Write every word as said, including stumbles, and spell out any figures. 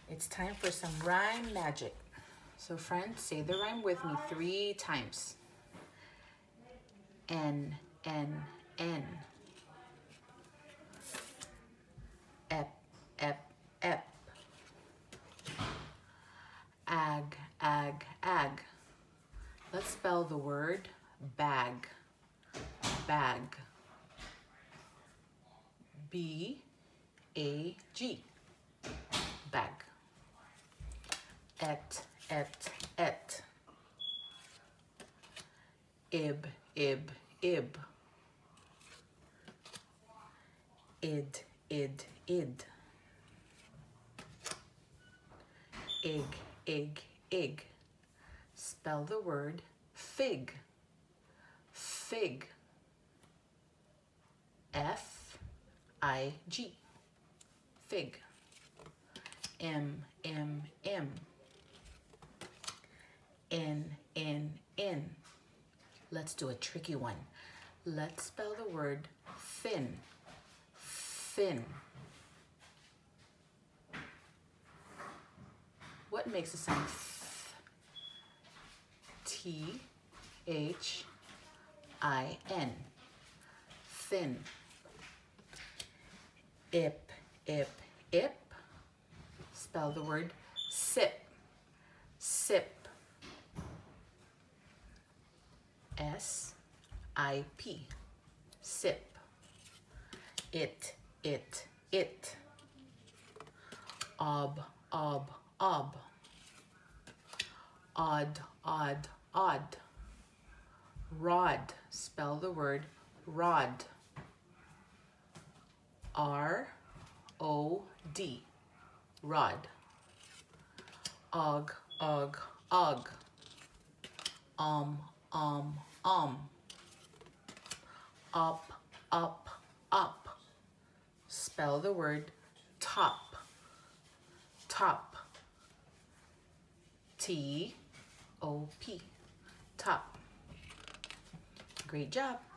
It's time for some rhyme magic. So friends, say the rhyme with me three times. N, N, N. Ep, ep, ep. Ag, ag, ag. Let's spell the word bag. Bag. B, A, G. Bag. Et, et, et. Ib, ib, ib. Id, id, id. Ig, ig, ig. Spell the word fig. Fig. F, I, G. Fig. M, M, M. N, N, N. Let's do a tricky one. Let's spell the word fin. Fin. What makes it sound th? T, H, I, N. Thin. Ip, ip, ip. Spell the word sip. Sip. S, I, P. Sip. It, it, it. Ob, ob, ob. Odd, odd, odd. Rod. Spell the word rod. R, O, D. Rod. Og, og, og. Um, um, um. Up, up, up. Spell the word top. Top. T, O, P. Top. Great job.